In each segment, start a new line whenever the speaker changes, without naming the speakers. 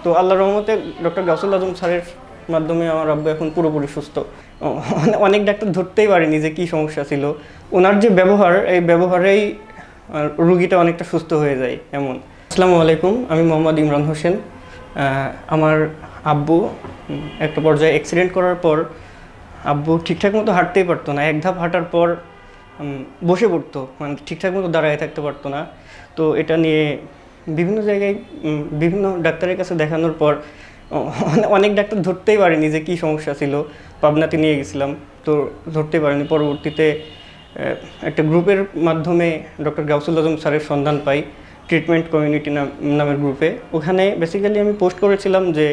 তো আল্লাহর রহমতে ডক্টর গাউসুল আজম স্যারের মাধ্যমে আমার আব্বু এখন পুরোপুরি সুস্থ। অনেক ডাক্তার ধরতেই পারেনি যে কী সমস্যা ছিল। ওনার যে ব্যবহার, এই ব্যবহারেই রুগীটা অনেকটা সুস্থ হয়ে যায় এমন। আসসালামু আলাইকুম, আমি মোহাম্মদ ইমরান হোসেন। আমার আব্বু একটা পর্যায়ে অ্যাক্সিডেন্ট করার পর আব্বু ঠিকঠাক মতো হাঁটতেই পারতো না। এক ধাপ হাঁটার পর বসে পড়তো, মানে ঠিকঠাক মতো দাঁড়ায় থাকতে পারতো না। তো এটা নিয়ে বিভিন্ন জায়গায় বিভিন্ন ডাক্তারের কাছে দেখানোর পর অনেক ডাক্তার ধরতেই পারেনি যে কী সমস্যা ছিল। পাবনাতে নিয়ে গেছিলাম, তো ধরতে পারেনি। পরবর্তীতে একটা গ্রুপের মাধ্যমে ডক্টর গাউসুল আজম স্যারের সন্ধান পাই, ট্রিটমেন্ট কমিউনিটি নামের গ্রুপে। ওখানে বেসিক্যালি আমি পোস্ট করেছিলাম যে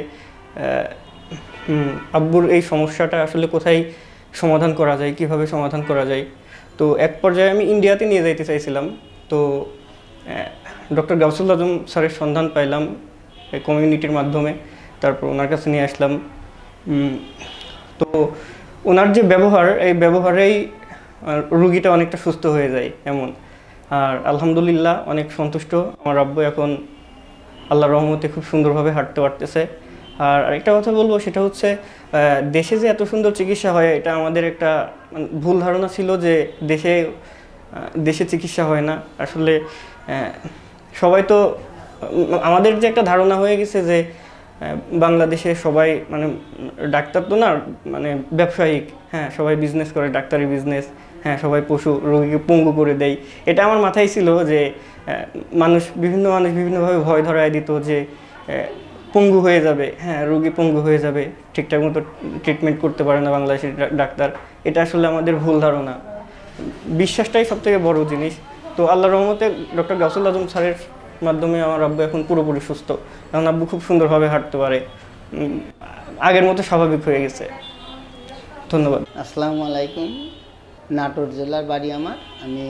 আব্বুর এই সমস্যাটা আসলে কোথায় সমাধান করা যায়, কিভাবে সমাধান করা যায়। তো এক পর্যায়ে আমি ইন্ডিয়াতে নিয়ে যাইতে চাইছিলাম। তো ডক্টর গাউসুল আজম স্যারের সন্ধান পাইলাম এই কমিউনিটির মাধ্যমে, তারপর ওনার কাছে নিয়ে আসলাম। তো ওনার যে ব্যবহার, এই ব্যবহারেই রুগীটা অনেকটা সুস্থ হয়ে যায় এমন। আর আলহামদুলিল্লাহ অনেক সন্তুষ্ট। আমার আব্বু এখন আল্লাহর রহমতে খুব সুন্দরভাবে হাঁটতে পারতেছে। আর আরেকটা কথা বলবো, সেটা হচ্ছে দেশে যে এত সুন্দর চিকিৎসা হয়, এটা আমাদের একটা ভুল ধারণা ছিল যে দেশে চিকিৎসা হয় না। আসলে সবাই তো, আমাদের যে একটা ধারণা হয়ে গেছে যে বাংলাদেশে সবাই মানে ডাক্তার তো না, মানে ব্যবসায়িক, হ্যাঁ সবাই বিজনেস করে, ডাক্তারি বিজনেস, হ্যাঁ সবাই পশু, রোগীকে পঙ্গু করে দেয়। এটা আমার মাথায় ছিল যে মানুষ বিভিন্নভাবে ভয় ধরায় দিত যে পঙ্গু হয়ে যাবে, হ্যাঁ রোগী পঙ্গু হয়ে যাবে, ঠিকঠাক মতো ট্রিটমেন্ট করতে পারে না বাংলাদেশের ডাক্তার। এটা আসলে আমাদের ভুল ধারণা। বিশ্বাসটাই সবথেকে বড় জিনিস। তো আল্লাহর রহমতে ডক্টর গাউসুল আজম স্যারের মাধ্যমে আমার আব্বু এখন পুরোপুরি সুস্থ। কারণ আব্বু খুব সুন্দরভাবে হাঁটতে পারে, আগের মতো স্বাভাবিক হয়ে গেছে। ধন্যবাদ।
আসসালামু আলাইকুম। নাটোর জেলার বাড়ি আমার। আমি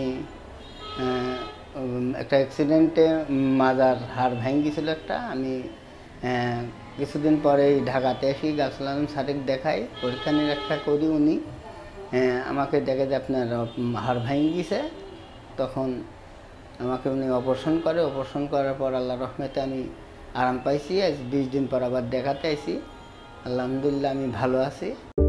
একটা অ্যাক্সিডেন্টে মাজার হাড় ভেঙে গেছিল একটা। আমি কিছুদিন পরেই ঢাকাতে এসে গাউসুল আজম স্যারের দেখাই, পরীক্ষা নিরীক্ষা করি। উনি আমাকে দেখে যে আপনার হাড় ভেঙে গেছে। তখন আমাকে উনি অপারেশন করে। অপারেশন করার পর আল্লাহর রহমতে আমি আরাম পাইছি। আজ 20 দিন পর আবার দেখাতে আইছি। আলহামদুলিল্লাহ আমি ভালো আছি।